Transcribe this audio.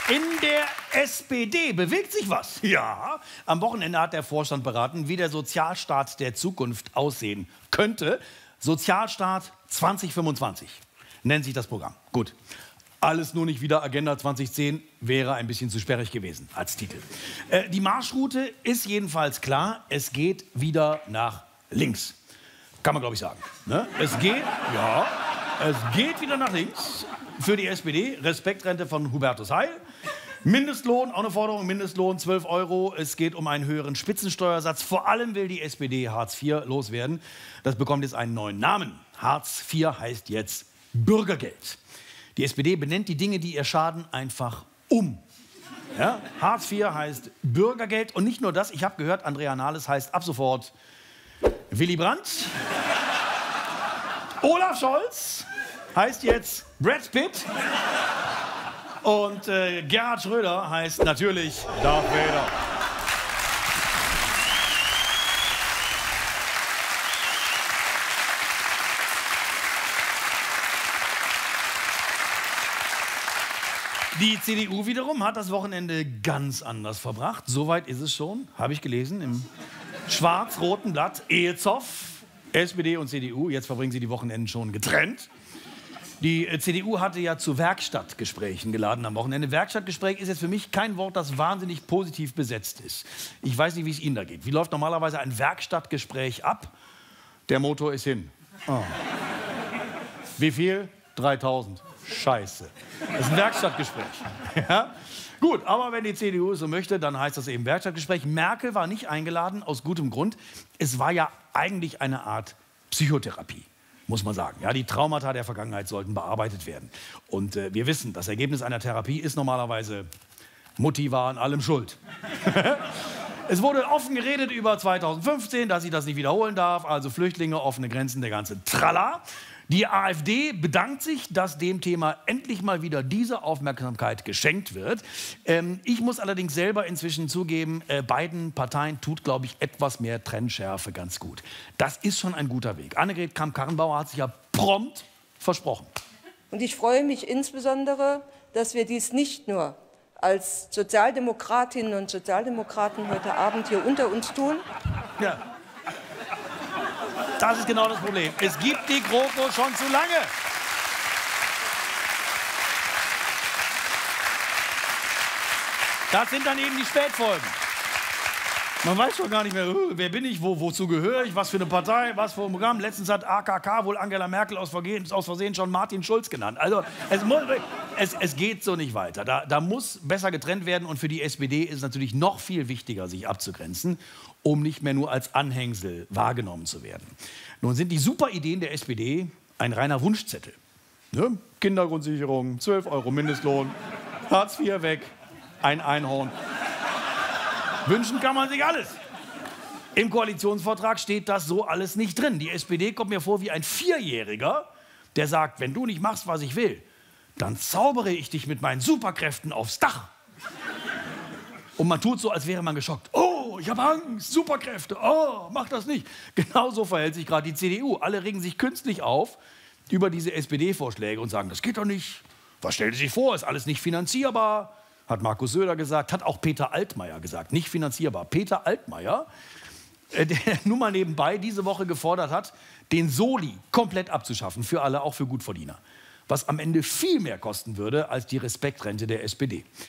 In der SPD bewegt sich was. Ja, am Wochenende hat der Vorstand beraten, wie der Sozialstaat der Zukunft aussehen könnte. Sozialstaat 2025 nennt sich das Programm. Gut, alles nur nicht wieder Agenda 2010 wäre ein bisschen zu sperrig gewesen als Titel. Die Marschroute ist jedenfalls klar, es geht wieder nach links. Kann man, glaube ich, sagen. Ne? Es geht wieder nach links. Für die SPD, Respektrente von Hubertus Heil. Mindestlohn, auch eine Forderung, Mindestlohn 12 €. Es geht um einen höheren Spitzensteuersatz. Vor allem will die SPD Hartz IV loswerden. Das bekommt jetzt einen neuen Namen. Hartz IV heißt jetzt Bürgergeld. Die SPD benennt die Dinge, die ihr schaden, einfach um. Ja? Hartz IV heißt Bürgergeld. Und nicht nur das, ich habe gehört, Andrea Nahles heißt ab sofort Willy Brandt. Olaf Scholz heißt jetzt Brad Pitt. Und Gerhard Schröder heißt natürlich Darth Vader. Die CDU wiederum hat das Wochenende ganz anders verbracht. Soweit ist es schon, habe ich gelesen, im schwarz-roten Blatt Ehezoff. SPD und CDU, jetzt verbringen sie die Wochenenden schon getrennt. Die CDU hatte ja zu Werkstattgesprächen geladen am Wochenende. Werkstattgespräch ist jetzt für mich kein Wort, das wahnsinnig positiv besetzt ist. Ich weiß nicht, wie es Ihnen da geht. Wie läuft normalerweise ein Werkstattgespräch ab? Der Motor ist hin. Oh. Wie viel? 3000. Scheiße. Das ist ein Werkstattgespräch. Ja? Gut, aber wenn die CDU es so möchte, dann heißt das eben Werkstattgespräch. Merkel war nicht eingeladen, aus gutem Grund. Es war ja eigentlich eine Art Psychotherapie, muss man sagen. Ja, die Traumata der Vergangenheit sollten bearbeitet werden. Und wir wissen, das Ergebnis einer Therapie ist normalerweise, Mutti war an allem schuld. Es wurde offen geredet über 2015, dass sie das nicht wiederholen darf. Also Flüchtlinge, offene Grenzen, der ganze Tralla. Die AfD bedankt sich, dass dem Thema endlich mal wieder diese Aufmerksamkeit geschenkt wird. Ich muss allerdings selber inzwischen zugeben, beiden Parteien tut, glaube ich, etwas mehr Trennschärfe ganz gut. Das ist schon ein guter Weg. Annegret Kramp-Karrenbauer hat sich ja prompt versprochen. Und ich freue mich insbesondere, dass wir dies nicht nur als Sozialdemokratinnen und Sozialdemokraten heute Abend hier unter uns tun. Ja. Das ist genau das Problem. Es gibt die GroKo schon zu lange. Das sind dann eben die Spätfolgen. Man weiß schon gar nicht mehr, wer bin ich, wozu gehöre ich, was für eine Partei, was für ein Programm. Letztens hat AKK wohl Angela Merkel aus Versehen schon Martin Schulz genannt. Also es geht so nicht weiter. Da muss besser getrennt werden. Und für die SPD ist es natürlich noch viel wichtiger, sich abzugrenzen, um nicht mehr nur als Anhängsel wahrgenommen zu werden. Nun sind die super Ideen der SPD ein reiner Wunschzettel. Ne? Kindergrundsicherung, 12 € Mindestlohn, Hartz IV weg, ein Einhorn. Wünschen kann man sich alles. Im Koalitionsvertrag steht das so alles nicht drin. Die SPD kommt mir vor wie ein Vierjähriger, der sagt, wenn du nicht machst, was ich will, dann zaubere ich dich mit meinen Superkräften aufs Dach. Und man tut so, als wäre man geschockt. Oh, ich habe Angst, Superkräfte, oh, mach das nicht. Genauso verhält sich gerade die CDU. Alle regen sich künstlich auf über diese SPD-Vorschläge und sagen, das geht doch nicht. Was stellt sich vor, ist alles nicht finanzierbar. Hat Markus Söder gesagt, hat auch Peter Altmaier gesagt, nicht finanzierbar. Peter Altmaier, der nur mal nebenbei diese Woche gefordert hat, den Soli komplett abzuschaffen, für alle, auch für Gutverdiener. Was am Ende viel mehr kosten würde als die Respektrente der SPD.